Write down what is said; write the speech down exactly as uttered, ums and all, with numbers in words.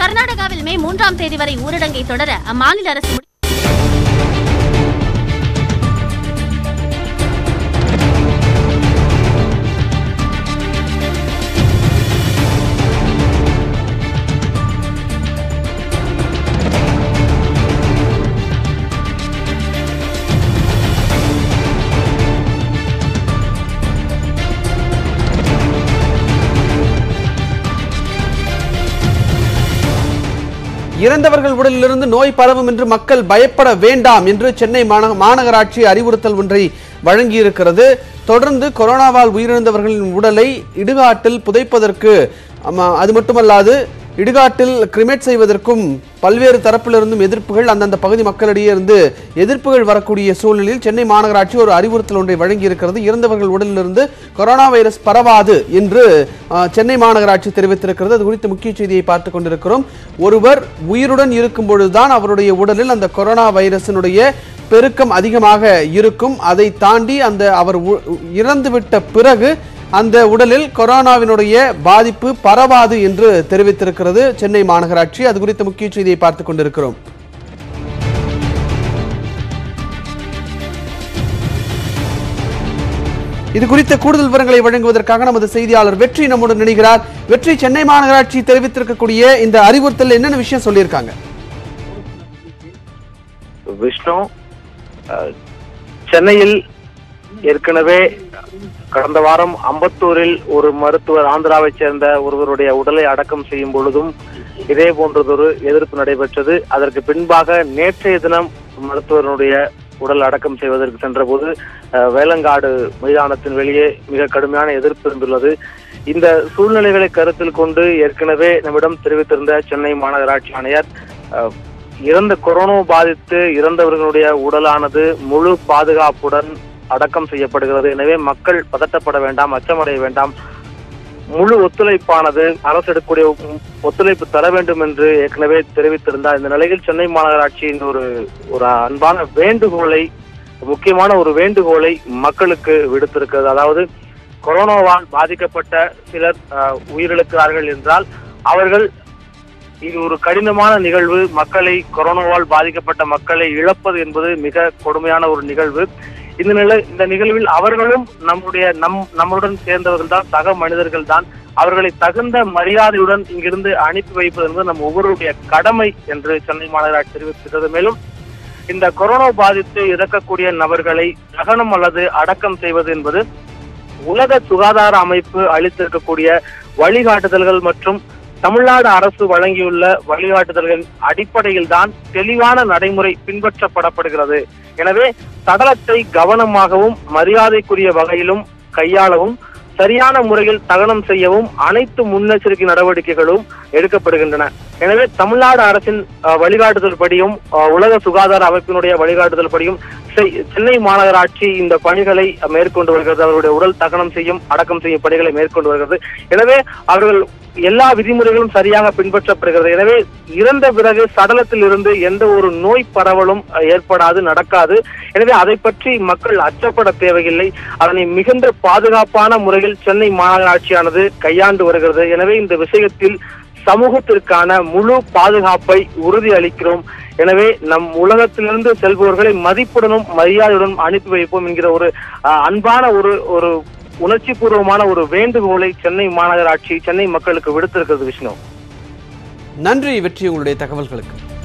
கர்நாடகாவில் மே மூன்றாம் தேதி வரை ஊரடங்கை தொடர அம்மாநில அரசு இறந்தவர்கள் உடலிலிருந்து நோய் பரவும் என்று மக்கள் பயப்பட வேண்டாம் என்று சென்னை மாநகராட்சி அறிவுறுத்தல் ஒன்றை வழங்கியிருக்கிறது. தொடர்ந்து கொரோனாவால் உயிரிழந்தவர்களின் உடலை இடுகாட்டில் புதைப்பதற்கு அது மட்டுமல்லாது இடுகாட்டில் கிரிமேட் செய்வதற்கும் பல்வேறு தரப்பிலிருந்தும் எதிர்ப்புகள் அந்தந்த பகுதி மக்களிடையே இருந்து எதிர்ப்புகள் வரக்கூடிய சூழ்நிலையில் சென்னை மாநகராட்சி ஒரு அறிவுறுத்தல் ஒன்றை வழங்கியிருக்கிறது. இறந்தவர்கள் உடலிலிருந்து கொரோனா வைரஸ் பரவாது என்று சென்னை மாநகராட்சி தெரிவித்திருக்கிறது. அது குறித்த முக்கிய செய்தியை பார்த்துக் கொண்டிருக்கிறோம். ஒருவர் உயிருடன் இருக்கும் பொழுதுதான் அவருடைய உடலில் அந்த கொரோனா வைரஸினுடைய பெருக்கம் அதிகமாக இருக்கும். அதை தாண்டி அந்த அவர் இறந்துவிட்ட பிறகு அந்த உடலில் கொரோனாவினுடைய பாதிப்பு பரவாது என்று தெரிவித்திருக்கிறது சென்னை மாநகராட்சி. அது குறித்த முக்கிய செய்தியை பார்த்துக் கொண்டிருக்கிறோம். இது குறித்த கூடுதல் விவரங்களை வழங்குவதற்காக நமது செய்தியாளர் வெற்றி நம்முடன் இணைகிறார். வெற்றி, சென்னை மாநகராட்சி தெரிவித்திருக்கக்கூடிய இந்த அறிவுறுத்தல் என்னென்ன விஷயம் சொல்லியிருக்காங்க? விஷ்ணு, சென்னையில் ஏற்கனவே கடந்த வாரம் அம்பத்தூரில் ஒரு மருத்துவர் ஆந்திராவை சேர்ந்த ஒருவருடைய உடலை அடக்கம் செய்யும் பொழுதும் இதே போன்றதொரு எதிர்ப்பு நடைபெற்றது. அதற்கு பின்பாக நேற்றைய தினம் மருத்துவருடைய உடல் அடக்கம் செய்வதற்கு சென்ற போது வேலங்காடு மைதானத்தின் வெளியே மிக கடுமையான எதிர்ப்பு இருந்துள்ளது. இந்த சூழ்நிலைகளை கருத்தில் கொண்டு ஏற்கனவே நம்மிடம் தெரிவித்திருந்த சென்னை மாநகராட்சி ஆணையர் இறந்த கொரோனா பாதித்து இறந்தவர்களுடைய உடலானது முழு பாதுகாப்புடன் அடக்கம் செய்யப்படுகிறது. எனவே மக்கள் பதட்டப்பட வேண்டாம், அச்சமடைய வேண்டாம். முழு ஒத்துழைப்பானது அரசு எடுக்கக்கூடிய ஒத்துழைப்பு தர வேண்டும் என்று ஏற்கனவே தெரிவித்திருந்தார். இந்த நிலையில் சென்னை மாநகராட்சியின் ஒரு ஒரு அன்பான வேண்டுகோளை, முக்கியமான ஒரு வேண்டுகோளை மக்களுக்கு விடுத்திருக்கிறது. அதாவது கொரோனாவால் பாதிக்கப்பட்ட சிலர் உயிரிழக்கிறார்கள் என்றால் அவர்கள் இது ஒரு கடினமான நிகழ்வு. மக்களை கொரோனாவால் பாதிக்கப்பட்ட மக்களை இழப்பது என்பது மிக கொடுமையான ஒரு நிகழ்வு. இந்த நிலை இந்த நிகழ்வில் அவர்களும் நம்முடைய நம் நம்முடன் சேர்ந்தவர்கள் தான், சக மனிதர்கள் தான். அவர்களை தகுந்த மரியாதையுடன் இங்கிருந்து அனுப்பி வைப்பது என்பது நம் ஒவ்வொருடைய கடமை என்று சென்னை மாநகராட்சி தெரிவித்திருக்கிறது. மேலும் இந்த கொரோனா பாதித்து இறக்கக்கூடிய நபர்களை தகனம் அல்லது அடக்கம் செய்வது என்பது உலக சுகாதார அமைப்பு அளித்திருக்கக்கூடிய வழிகாட்டுதல்கள் மற்றும் தமிழ்நாடு அரசு வழங்கியுள்ள வழிகாட்டுதல்களின் அடிப்படையில் தான் தெளிவான நடைமுறை பின்பற்றப்படப்படுகிறது. எனவே சடலத்தை கவனமாகவும் மரியாதைக்குரிய வகையிலும் கையாளவும் சரியான முறையில் தகனம் செய்யவும் அனைத்து முன்னெச்சரிக்கை நடவடிக்கைகளும் எடுக்கப்படுகின்றன. எனவே தமிழ்நாடு அரசின் வழிகாட்டுதல் படியும் உலக சுகாதார அமைப்பினுடைய வழிகாட்டுதல் படியும் சென்னை மாநகராட்சி இந்த பணிகளை மேற்கொண்டு வருகிறது. அவர்களுடைய உடல் தகனம் செய்யும் அடக்கம் செய்யும் பணிகளை மேற்கொண்டு வருகிறது. எனவே அவர்கள் எல்லா விதிமுறைகளும் சரியாக பின்பற்றப்படுகிறது. எனவே இறந்த பிறகு சடலத்தில் இருந்து எந்த ஒரு நோய் பரவலும் ஏற்படாது, நடக்காது. எனவே அதை பற்றி மக்கள் அச்சப்பட தேவையில்லை. அதனை மிகுந்த பாதுகாப்பான முறையில் சென்னை மாநகராட்சியானது கையாண்டு வருகிறது. எனவே இந்த விஷயத்தில் சமூகத்திற்கான முழு பாதுகாப்பை உறுதி அளிக்கிறோம். எனவே நம் உலகத்திலிருந்து செல்பவர்களை மதிப்புடனும் மரியாதையுடன் அனுப்பி வைப்போம் என்கிற ஒரு அன்பான ஒரு ஒரு உணர்ச்சி பூர்வமான ஒரு வேண்டுகோளை சென்னை மாநகராட்சி சென்னை மக்களுக்கு விடுத்திருக்கிறது. விஷ்ணு, நன்றி வெற்றி உங்களுடைய தகவல்களுக்கு.